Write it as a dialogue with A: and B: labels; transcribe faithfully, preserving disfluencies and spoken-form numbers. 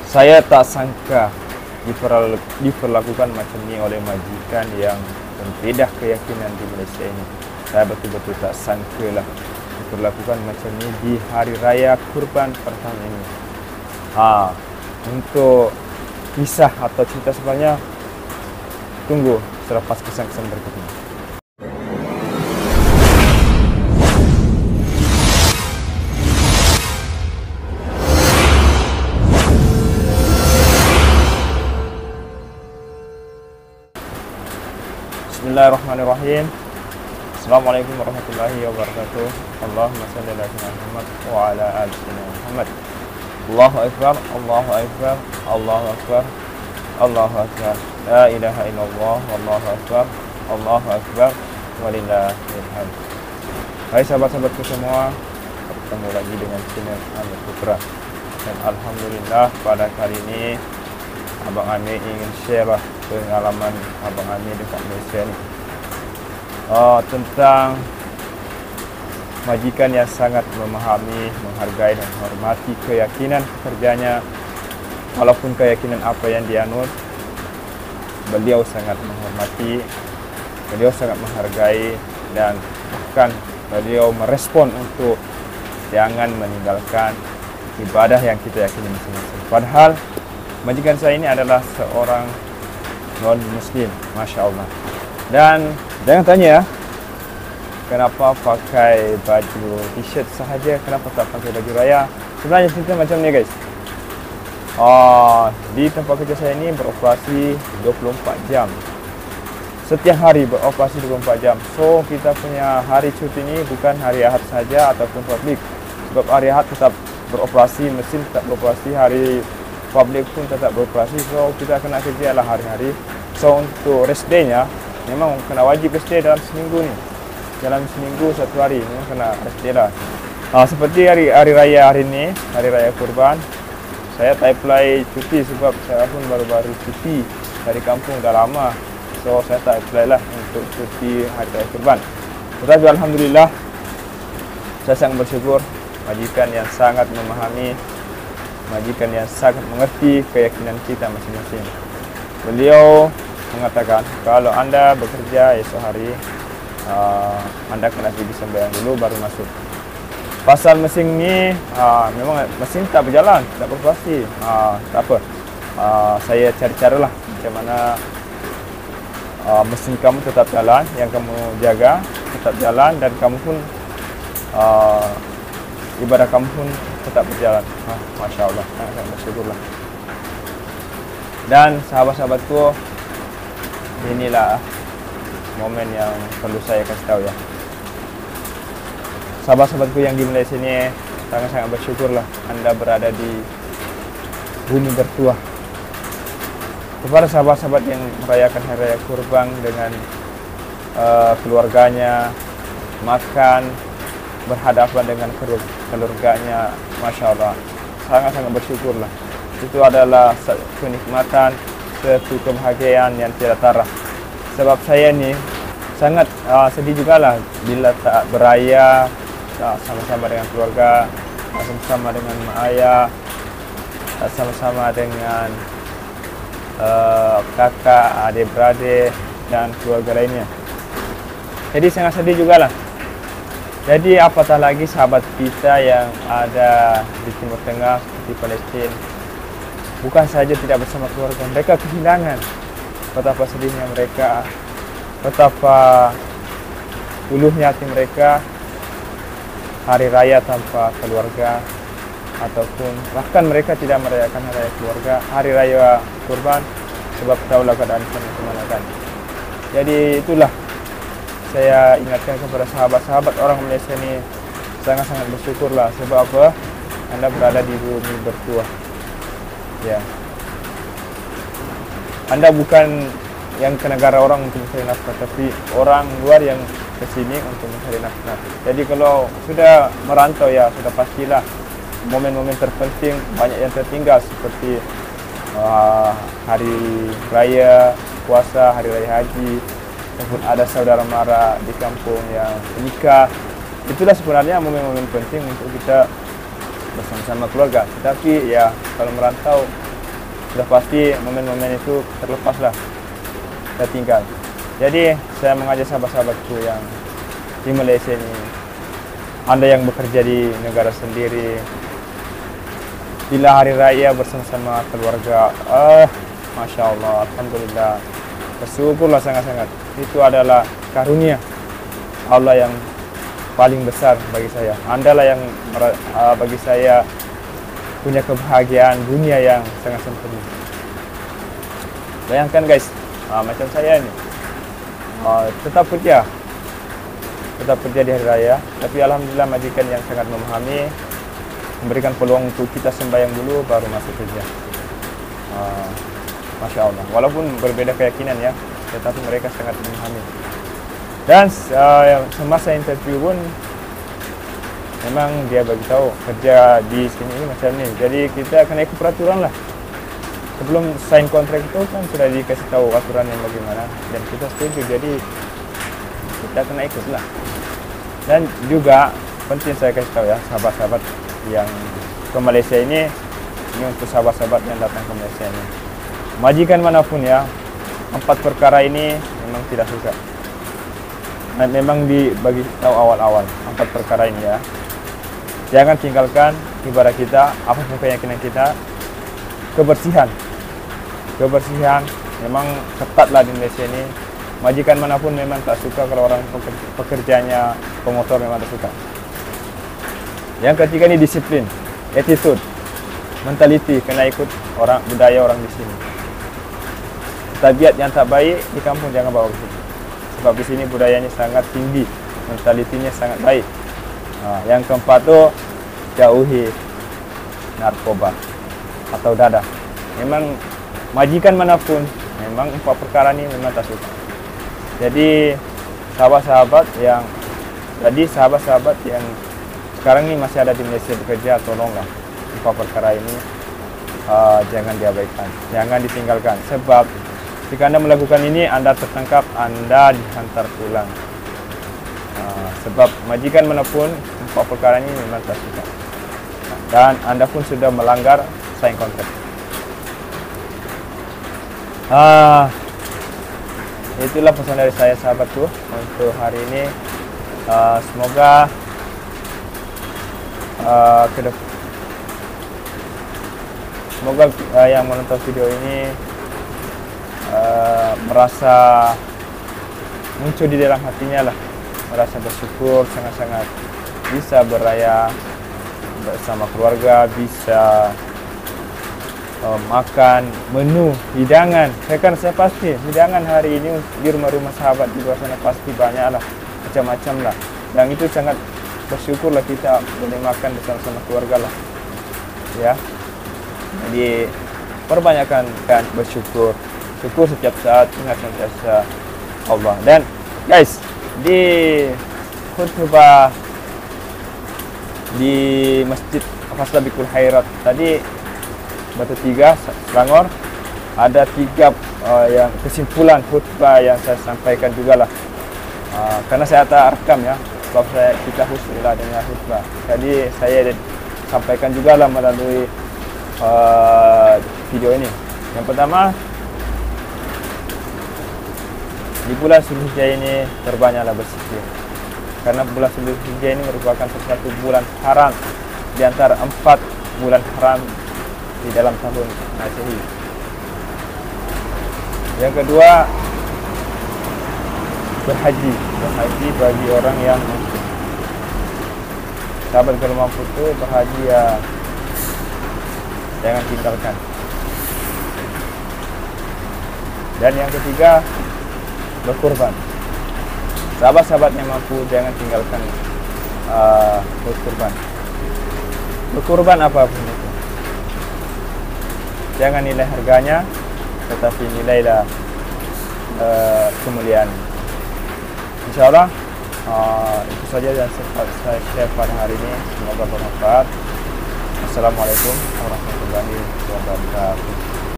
A: Saya tak sangka diperlakukan macam ini oleh majikan yang berbeda keyakinan di Malaysia ini. Saya betul-betul tak sangka lah diperlakukan macam ini di hari raya kurban pertama ini. Ha, untuk kisah atau cerita sebenarnya tunggu selepas kesan-kesan berikut ini. Bismillahirrahmanirrahim. Assalamualaikum warahmatullahi wabarakatuh. Allahumma salli ala sayyidina Muhammad wa ala ali sayyidina Muhammad. Allahu akbar, Allahu akbar, Allahu akbar, Allahu akbar. La ilaha illallah, wallahu akbar, Allahu akbar, walillahil hamd. Hai sahabat-sahabatku semua, bertemu lagi dengan channel Amir Putra. Dan alhamdulillah pada kali ini Abang Amir ingin share lah pengalaman Abang Amir dekat Malaysia ni. Oh, tentang majikan yang sangat memahami, menghargai dan menghormati keyakinan pekerjanya. Walaupun keyakinan apa yang dianut, beliau sangat menghormati, beliau sangat menghargai, dan bahkan beliau merespon untuk jangan meninggalkan ibadah yang kita yakini masing-masing. Padahal majikan saya ini adalah seorang non-muslim, Masya Allah. Dan jangan tanya ya, kenapa pakai baju t-shirt sahaja, kenapa tak pakai baju raya? Sebenarnya cerita macam ni guys. Oh, di tempat kerja saya ini beroperasi dua puluh empat jam. Setiap hari beroperasi dua puluh empat jam. So, kita punya hari cuti ini bukan hari Ahad saja ataupun publik. Sebab hari Ahad tetap beroperasi, mesin tetap beroperasi, hari publik pun tetap beroperasi. So, kita kena kerja lah hari-hari. So, untuk rest day-nya memang kena wajib rest day dalam seminggu ni. Dalam seminggu satu hari memang kena rest day lah. Ha, seperti hari hari raya hari ni, hari raya kurban, saya tak apply cuti sebab saya pun baru-baru cuti dari kampung dah lama. So, saya tak apply lah untuk cuti hari raya kurban. Tetapi alhamdulillah saya sangat bersyukur majikan yang sangat memahami, majikan yang sangat mengerti keyakinan kita masing-masing. Beliau mengatakan kalau anda bekerja esok hari, uh, anda kena pergi sembahyang dulu baru masuk. Pasal mesin ni uh, memang mesin tak berjalan, tak beroperasi. Uh, tak apa, uh, saya cari cara lah macam mana uh, mesin kamu tetap jalan, yang kamu jaga tetap jalan, dan kamu pun uh, ibadah kamu pun tetap berjalan. uh, Masya Allah, sangat bersyukurlah. Dan sahabat-sahabatku, inilah momen yang perlu saya kasih tahu ya. Sahabat-sahabatku yang di Malaysia ini, sangat-sangat bersyukurlah anda berada di bumi bertuah. Kepada sahabat-sahabat yang merayakan hari raya kurban dengan uh, keluarganya, makan berhadapan dengan keluarganya, Masya Allah, sangat-sangat bersyukurlah. Itu adalah satu kenikmatan, satu kebahagiaan yang tiada tara. Sebab saya ni sangat uh, sedih jugalah bila tak beraya uh, sama-sama dengan keluarga, uh, sama-sama dengan mak ayah, uh, sama-sama dengan uh, kakak, adik-beradik dan keluarga lainnya. Jadi sangat sedih jugalah. Jadi apatah lagi sahabat kita yang ada di Timur Tengah seperti Palestin, bukan saja tidak bersama keluarga, mereka kehilangan. Betapa sedihnya mereka, betapa uluhnya hati mereka hari raya tanpa keluarga, ataupun bahkan mereka tidak merayakan hari raya keluarga, hari raya kurban, sebab tahulah keadaan kemana kan. Jadi itulah saya ingatkan kepada sahabat-sahabat orang Malaysia ini, sangat-sangat bersyukurlah. Sebab apa? Anda berada di bumi bertuah. Ya, anda bukan yang ke negara orang untuk mencari nafkah, tapi orang luar yang ke sini untuk mencari nafkah. Jadi kalau sudah merantau ya, sudah pastilah momen-momen terpenting banyak yang tertinggal, seperti uh, hari raya puasa, hari raya haji, ataupun ada saudara mara di kampung yang menikah. Itulah sebenarnya momen-momen penting untuk kita bersama-sama keluarga. Tetapi ya, kalau merantau sudah pasti momen-momen itu terlepas lah, tertinggal. Jadi saya mengajak sahabat-sahabatku yang di Malaysia ini, Anda yang bekerja di negara sendiri, bila hari raya bersama-sama keluarga, ah, Masya Allah, Alhamdulillah, bersyukurlah sangat-sangat. Itu adalah karunia Allah yang paling besar bagi saya. Anda lah yang uh, bagi saya punya kebahagiaan dunia yang sangat sempurna. Bayangkan guys, uh, macam saya ini, uh, tetap kerja, tetap kerja di hari raya, tapi alhamdulillah majikan yang sangat memahami, memberikan peluang untuk kita sembahyang dulu baru masuk kerja. Uh, Masya Allah, walaupun berbeda keyakinan ya, tetapi mereka sangat memahami. Dan uh, semasa interview pun memang dia bagi tahu kerja di sini ini macam ini. Jadi kita akan ikut peraturan lah. Sebelum sign kontrak itu kan sudah dikasih tahu aturan yang bagaimana dan kita setuju. Jadi kita kena ikut lah. Dan juga penting saya kasih tahu ya sahabat-sahabat yang ke Malaysia ini, ini untuk sahabat-sahabat yang datang ke Malaysia ini. Majikan manapun ya, empat perkara ini memang tidak suka. Nah, memang dibagi tahu awal-awal empat perkara ini ya. Jangan tinggalkan ibadah kita, apapun keyakinan kita, kebersihan. Kebersihan memang ketatlah di Malaysia ini. Majikan manapun memang tak suka kalau orang pekerjanya pemotor, memang tak suka. Yang ketiga ini disiplin, attitude, mentality, kena ikut orang budaya orang di sini. Tabiat yang tak baik di kampung jangan bawa ke sini. Sebab di sini budayanya sangat tinggi, mentalitinya sangat baik. Nah, yang keempat tu jauhi narkoba atau dadah. Memang majikan manapun, memang empat perkara ini memang tak suka. Jadi sahabat-sahabat yang, jadi sahabat-sahabat yang sekarang ini masih ada di Malaysia bekerja, tolonglah empat perkara ini uh, jangan diabaikan, jangan ditinggalkan. Sebab jika Anda melakukan ini, Anda tertangkap, Anda dihantar pulang. Uh, sebab majikan manapun, empat perkara ini memang tak suka. Dan Anda pun sudah melanggar sign kontrak. Uh, itulah pesan dari saya sahabatku untuk hari ini. Uh, semoga uh, ke depan, semoga uh, yang menonton video ini Uh, merasa muncul di dalam hatinya lah, merasa bersyukur sangat-sangat, bisa beraya bersama keluarga, bisa uh, makan menu hidangan. Saya kan saya pasti hidangan hari ini di rumah-rumah sahabat di luar sana pasti banyak lah, macam-macam lah. Dan itu sangat bersyukur lah kita boleh makan bersama-sama keluarga lah, ya. Jadi perbanyakkan kan bersyukur. Syukur setiap saat, ingat senantiasa Allah. Dan guys, di khutbah di Masjid Faslabikul Khairat tadi Batu Tiga, Selangor, ada tiga uh, yang kesimpulan khutbah yang saya sampaikan juga lah. Uh, karena saya tak rekam ya, sebab saya kita khusus lah dengan khutbah. Jadi saya sampaikan juga lah melalui uh, video ini. Yang pertama, di bulan Zulhijjah ini terbanyaklah berzikir. Karena bulan Zulhijjah ini merupakan satu bulan haram di antara empat bulan haram di dalam tahun Masehi. Yang kedua, berhaji. Berhaji bagi orang yang mampu. Sahabat kalau mampu itu berhaji ya, jangan tinggalkan. Dan yang ketiga, berkurban. Sahabat-sahabat yang mampu jangan tinggalkan uh, berkurban. Berkurban apapun itu, jangan nilai harganya, tetapi nilailah uh, kemuliaan. InsyaAllah uh, itu saja yang saya share pada hari ini. Semoga bermanfaat. Assalamualaikum warahmatullahi wabarakatuh.